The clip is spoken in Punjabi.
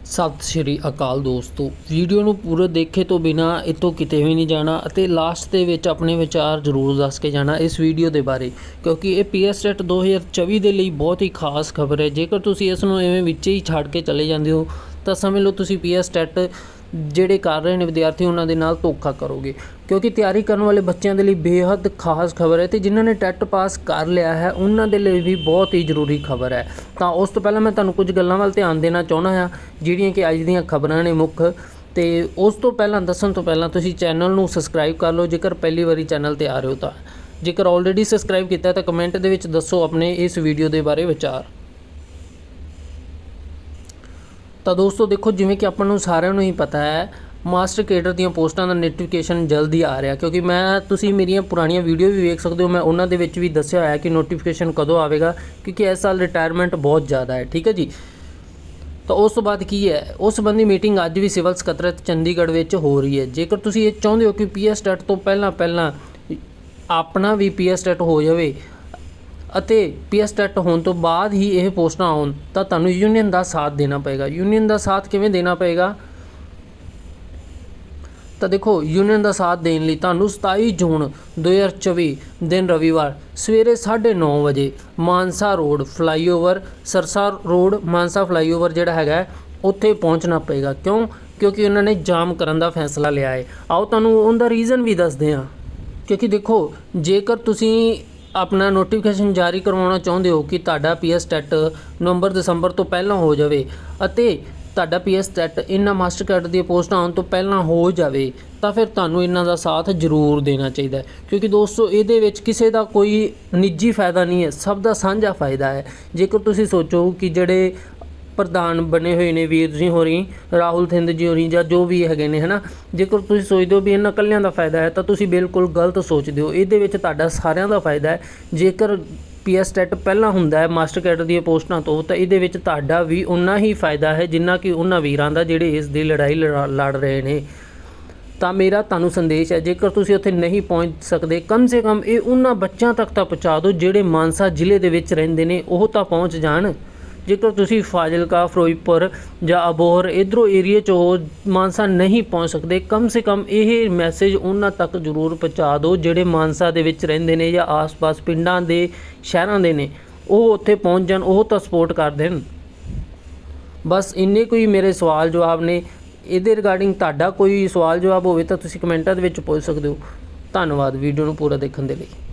सत श्री अकाल दोस्तों, वीडियो ਨੂੰ पूरा देखे तो बिना इतों किते भी नहीं जाना ਅਤੇ लास्ट ਦੇ ਵਿੱਚ ਆਪਣੇ ਵਿਚਾਰ ਜ਼ਰੂਰ ਦੱਸ ਕੇ ਜਾਣਾ ਇਸ ਵੀਡੀਓ ਦੇ ਬਾਰੇ, ਕਿਉਂਕਿ ਇਹ ਪੀਐਸਟੈਟ 2024 ਦੇ ਲਈ ਬਹੁਤ ਹੀ ਖਾਸ ਖਬਰ ਹੈ। ਜੇਕਰ ਤੁਸੀਂ ਇਸ ਨੂੰ ਐਵੇਂ ਵਿੱਚ ਹੀ ਛੱਡ ਕੇ ਚਲੇ ਜਾਂਦੇ ਹੋ ਤਾਂ ਸਮਝ ਲਓ ਤੁਸੀਂ ਪੀਐਸਟੈਟ ਜਿਹੜੇ ਕਰ ਰਹੇ ਨੇ ਵਿਦਿਆਰਥੀ ਉਹਨਾਂ ਦੇ ਨਾਲ ਧੋਖਾ ਕਰੋਗੇ, क्योंकि तैयारी करने वाले बच्चों के लिए बेहद खास खबर है। तो जिन्होंने टैट पास कर लिया है उन्होंने लिए भी बहुत ही जरूरी खबर है। तो उस तो पहले मैं तुहानूं कुछ गल्लां वल ध्यान देना चाहुंदा हां जिहड़ियां कि अज दीयां खबरां ने मुख। तो उस तो पहलां दस्सण तो पहलां तुसीं चैनल नूं सबसक्राइब कर लो जेकर पहली बारी चैनल ते आ रहे हो तो, जेकर ऑलरेडी सबसक्राइब किया तो कमेंट दे विच दस्सो अपने इस वीडियो के बारे विचार। तो दोस्तों देखो, जिवें कि आपां नूं सारिआं नूं ही पता है मास्टर केडर ਦੀਆਂ ਪੋਸਟਾਂ ਦਾ ਨੋਟੀਫਿਕੇਸ਼ਨ ਜਲਦੀ ਆ ਰਿਹਾ, क्योंकि मैं ਤੁਸੀਂ ਮੇਰੀਆਂ ਪੁਰਾਣੀਆਂ ਵੀਡੀਓ ਵੀ ਵੇਖ ਸਕਦੇ ਹੋ, मैं ਉਹਨਾਂ ਦੇ ਵਿੱਚ ਵੀ ਦੱਸਿਆ ਹੋਇਆ ਕਿ ਨੋਟੀਫਿਕੇਸ਼ਨ ਕਦੋਂ ਆਵੇਗਾ, क्योंकि इस साल रिटायरमेंट बहुत ज़्यादा है। ठीक है जी। तो उस तो बाद की है उस संबंधी मीटिंग अज भी सिविल ਸਕੱਤਰੇਤ चंडीगढ़ ਵਿੱਚ हो रही है। जेकर ਤੁਸੀਂ ਇਹ ਚਾਹੁੰਦੇ ਹੋ कि ਪੀਐਸਟੈਟ ਤੋਂ ਪਹਿਲਾਂ ਆਪਣਾ ਵੀ ਪੀਐਸਟੈਟ ਹੋ ਜਾਵੇ ਅਤੇ ਪੀਐਸਟੈਟ ਹੋਣ ਤੋਂ ਬਾਅਦ ਹੀ ਇਹ ਪੋਸਟਾਂ ਆਉਣ ਤਾਂ ਤੁਹਾਨੂੰ ਯੂਨੀਅਨ ਦਾ ਸਾਥ ਦੇਣਾ ਪਏਗਾ। ਯੂਨੀਅਨ ਦਾ ਸਾਥ ਕਿਵੇਂ ਦੇਣਾ ਪਏਗਾ? तो देखो, यूनियन का साथ देने लिए तुहानूं 27 जून 2024 दिन रविवार सवेरे 9:30 बजे Mansa road flyover Sirsa road Mansa flyover जिहड़ा हैगा उत्थे पहुँचना पेगा। क्यों? क्योंकि उन्होंने जाम करने का फैसला लिया है। आओ तुहानूं उनका रीज़न भी दसदे हां, क्योंकि देखो जेकर तुसीं अपना नोटिफिकेशन जारी करवाना चाहुंदे हो कि तुहाडा पीएसटैट नवंबर दसंबर तो पहलां हो जाए अते ਤੁਹਾਡਾ ਪੀਐਸਟੈਟ ਇਹਨਾਂ ਮਾਸਟਰ ਕੈਡਰ ਦੀਆਂ ਪੋਸਟਾਂ ਆਉਣ ਤੋਂ ਪਹਿਲਾਂ ਹੋ ਜਾਵੇ ਤਾਂ ਫਿਰ ਤੁਹਾਨੂੰ ਇਹਨਾਂ ਦਾ ਸਾਥ ਜ਼ਰੂਰ ਦੇਣਾ ਚਾਹੀਦਾ ਹੈ। ਕਿਉਂਕਿ ਦੋਸਤੋ ਇਹਦੇ ਵਿੱਚ ਕਿਸੇ ਦਾ ਕੋਈ ਨਿੱਜੀ ਫਾਇਦਾ ਨਹੀਂ ਹੈ, ਸਭ ਦਾ ਸਾਂਝਾ ਫਾਇਦਾ ਹੈ। ਜੇਕਰ ਤੁਸੀਂ ਸੋਚੋ ਕਿ ਜਿਹੜੇ ਪ੍ਰਧਾਨ ਬਣੇ ਹੋਏ ਨੇ ਵੀਰ ਜੀ ਹੋਰੀ, ਰਾਹੁਲ ਥਿੰਦ ਜੀ ਹੋਰੀ ਜਾਂ ਜੋ ਵੀ ਹੈਗੇ ਨੇ, ਹੈ ਨਾ, ਜੇਕਰ ਤੁਸੀਂ ਸੋਚਦੇ ਹੋ ਵੀ ਇਹਨਾਂ ਇਕੱਲਿਆਂ ਦਾ ਫਾਇਦਾ ਹੈ ਤਾਂ ਤੁਸੀਂ ਬਿਲਕੁਲ ਗਲਤ ਸੋਚਦੇ ਹੋ। ਇਹਦੇ ਵਿੱਚ ਤੁਹਾਡਾ ਸਾਰਿਆਂ ਦਾ ਫਾਇਦਾ ਹੈ। ਜੇਕਰ ਪੀਐਸਟੈਟ ਪਹਿਲਾਂ ਹੁੰਦਾ ਹੈ ਮਾਸਟਰ ਕੈਡਰ ਦੀਆਂ ਪੋਸਟਾਂ ਤੋਂ ਤਾਂ ਇਹਦੇ ਵਿੱਚ ਤੁਹਾਡਾ ਵੀ ਉਨਾ ਹੀ ਫਾਇਦਾ ਹੈ ਜਿੰਨਾ ਕਿ ਉਹਨਾਂ ਵੀਰਾਂ ਦਾ ਜਿਹੜੇ ਇਸ ਦੀ ਲੜਾਈ ਲੜ ਰਹੇ ਨੇ। ਤਾਂ ਮੇਰਾ ਤੁਹਾਨੂੰ ਸੰਦੇਸ਼ ਹੈ, ਜੇਕਰ ਤੁਸੀਂ ਉੱਥੇ ਨਹੀਂ ਪਹੁੰਚ ਸਕਦੇ ਕਮ ਸੇ ਕਮ ਇਹ ਉਹਨਾਂ ਬੱਚਿਆਂ ਤੱਕ ਤਾਂ ਪਹੁੰਚਾ ਦਿਓ ਜਿਹੜੇ ਮਾਨਸਾ ਜ਼ਿਲ੍ਹੇ ਦੇ ਵਿੱਚ ਰਹਿੰਦੇ ਨੇ, ਉਹ ਤਾਂ ਪਹੁੰਚ ਜਾਣ। ਜੇਕਰ ਤੁਸੀਂ ਫਾਜ਼ਿਲਕਾ, ਫਿਰੋਜ਼ਪੁਰ ਜਾਂ ਅਬੋਹਰ ਇੱਧਰੋਂ ਏਰੀਏ 'ਚ ਉਹ ਮਾਨਸਾ ਨਹੀਂ ਪਹੁੰਚ ਸਕਦੇ, ਕਮ ਸੇ ਕਮ ਇਹ ਮੈਸੇਜ ਉਹਨਾਂ ਤੱਕ ਜ਼ਰੂਰ ਪਹੁੰਚਾ ਦਿਓ ਜਿਹੜੇ ਮਾਨਸਾ ਦੇ ਵਿੱਚ ਰਹਿੰਦੇ ਨੇ ਜਾਂ ਆਸ-ਪਾਸ ਪਿੰਡਾਂ ਦੇ ਸ਼ਹਿਰਾਂ ਦੇ ਨੇ, ਉਹ ਉੱਥੇ ਪਹੁੰਚ ਜਾਣ, ਉਹ ਤਾਂ ਸਪੋਰਟ ਕਰ ਦੇਣ। ਬਸ ਇੰਨੇ ਕੋਈ ਮੇਰੇ ਸਵਾਲ ਜਵਾਬ ਨੇ। ਇਹਦੇ ਰਿਗਾਰਡਿੰਗ ਤੁਹਾਡਾ ਕੋਈ ਸਵਾਲ ਜਵਾਬ ਹੋਵੇ ਤਾਂ ਤੁਸੀਂ ਕਮੈਂਟਾਂ ਦੇ ਵਿੱਚ ਪੁੱਛ ਸਕਦੇ ਹੋ। ਧੰਨਵਾਦ ਵੀਡੀਓ ਨੂੰ ਪੂਰਾ ਦੇਖਣ ਦੇ ਲਈ।